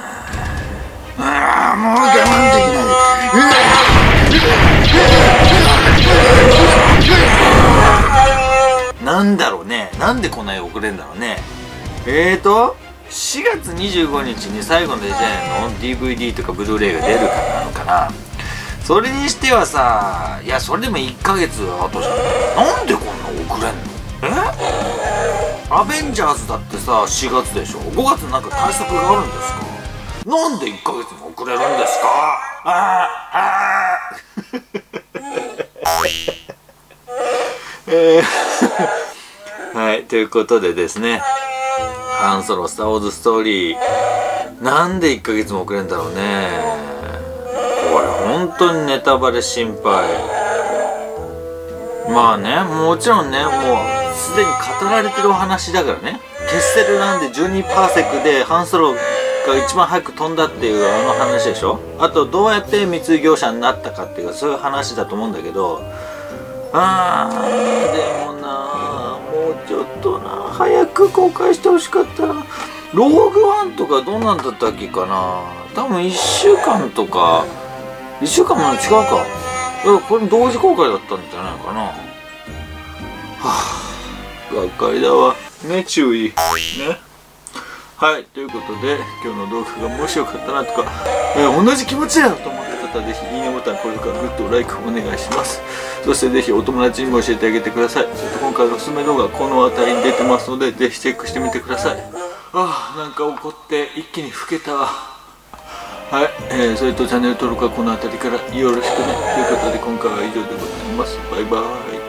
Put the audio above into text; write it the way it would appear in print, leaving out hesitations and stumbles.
もう我慢できない。なんだろうね、なんでこんなに遅れんだろうね。4月25日に最後のレジェンドの DVD とかブルーレイが出るからなのかな。それにしてはさ、いやそれでも1ヶ月後じゃん。なんでこんな遅れんの。アベンジャーズだってさ4月でしょ。5月なんか対策があるんですか。なんで1ヶ月も遅れるんですか。はい、ということでですね、ハンソロスター・ウォーズ・ストーリー、なんで1ヶ月も遅れるんだろうね。これ本当にネタバレ心配。まあね、もちろんね、もうすでに語られてるお話だからね。ケッセルランで12パーセクでハンソロが一番早く飛んだっていうあの話でしょ。あとどうやって密輸業者になったかっていうか、そういう話だと思うんだけど、でもな、もうちょっとな、早く公開してほしかったな。ローグワンとかどうなんだったっけかな。多分1週間とか1週間も違うか。これ同時公開だったんじゃないかな。がっかりだわね、注意ね。はい、ということで今日の動画が面白かったなとか、同じ気持ちだよと思った方はぜひいいねボタン、高評価、グッド、ライクお願いします。そしてぜひお友達にも教えてあげてください。そして今回のおすすめ動画この辺りに出てますのでぜひチェックしてみてください。なんか怒って一気に老けたわ。はい、それとチャンネル登録はこの辺りからよろしくね。ということで今回は以上でございます。バイバーイ。